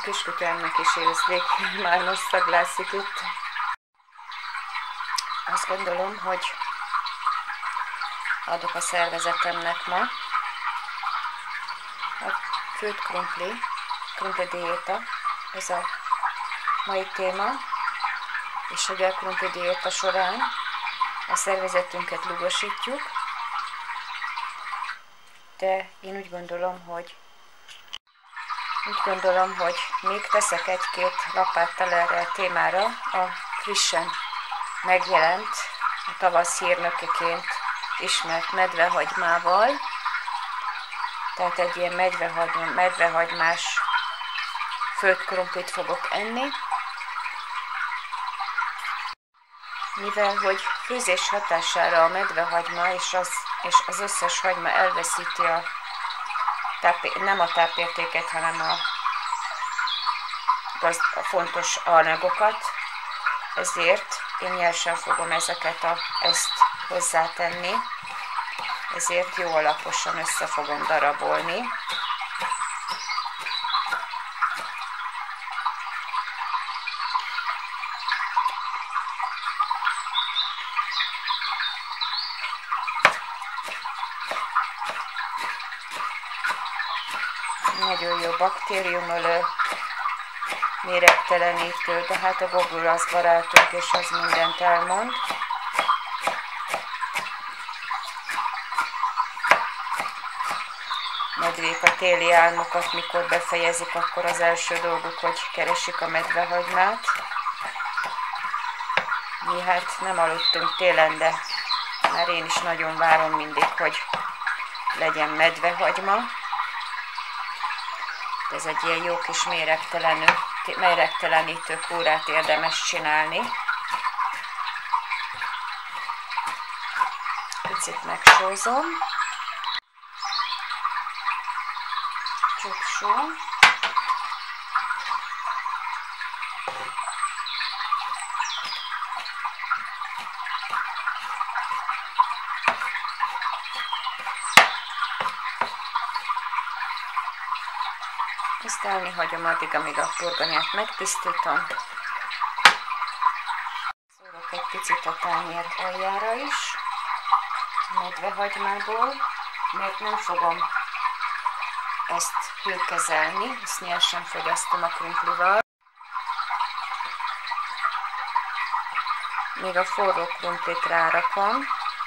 kiskutyámnak is érzék, már most szaglászik itt. Azt gondolom, hogy adok a szervezetemnek ma a főtt krumpli diéta, ez a mai téma, és hogy a krumpli diéta során a szervezetünket lugosítjuk, de én úgy gondolom, hogy még teszek egy-két lapáttal erre a témára a frissen megjelent, a tavasz hírnökeként ismert medvehagymával. Tehát egy ilyen medvehagymás főtt krumplit fogok enni, mivel hogy főzés hatására a medvehagyma és az összes hagyma elveszíti nem a tápértéket, hanem a fontos anyagokat, ezért én nyersen fogom ezt hozzátenni, ezért jó alaposan össze fogom darabolni. Nagyon jó baktériumölő, méregtelenítő, de hát a Google az barátunk, és az mindent elmond. Medvék a téli álmokat, mikor befejezik, akkor az első dolguk, hogy keresik a medvehagymát. Mi hát nem aludtunk télen, de már én is nagyon várom mindig, hogy legyen medvehagyma. Ez egy ilyen jó kis méregtelenítő kúrát érdemes csinálni. Picit megsózom. Csuksó. Ezt állni hagyom addig, amíg a burgonyát megtisztítom. Szórok egy picit a tányér aljára is, a medvehagymából, mert nem fogom ezt hőkezelni, ezt nyersen fogyasztom a krumplival. Még a forró krumplit rárakom.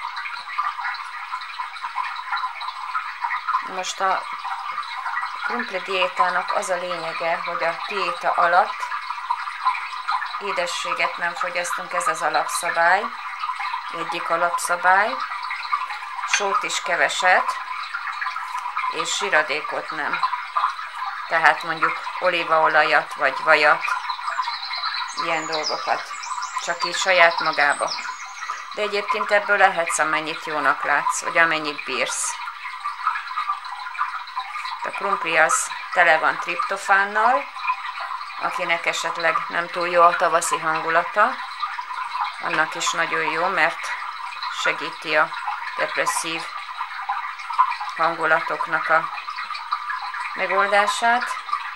Most a krumpli diétának az a lényege, hogy a diéta alatt édességet nem fogyasztunk, ez az alapszabály, egyik alapszabály, sót is keveset, és zsiradékot nem. Tehát mondjuk olívaolajat vagy vajat, ilyen dolgokat, csak így saját magába. De egyébként ebből lehetsz, amennyit jónak látsz, vagy amennyit bírsz. A krumpli az tele van triptofánnal, akinek esetleg nem túl jó a tavaszi hangulata, annak is nagyon jó, mert segíti a depresszív hangulatoknak a megoldását.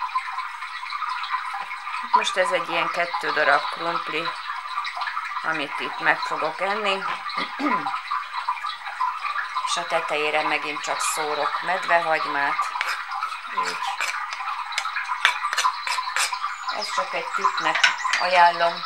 Most ez egy ilyen 2 darab krumpli, amit itt meg fogok enni, és a tetejére megint csak szórok medvehagymát. Így. Ezt csak egy tippnek ajánlom.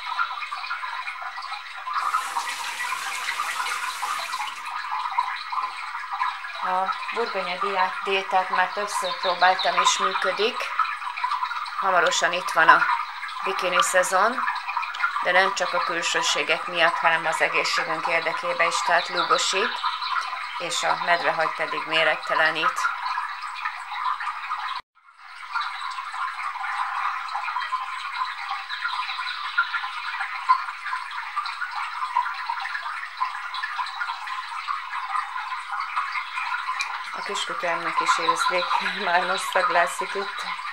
A burgonya diétát már többször próbáltam, és működik. Hamarosan itt van a bikini szezon, de nem csak a külsőségek miatt, hanem az egészségünk érdekében is, tehát lúgosít, és a medvehagy pedig méregtelenít. A kiskutyámnak is érzék, már most szaglászik itt.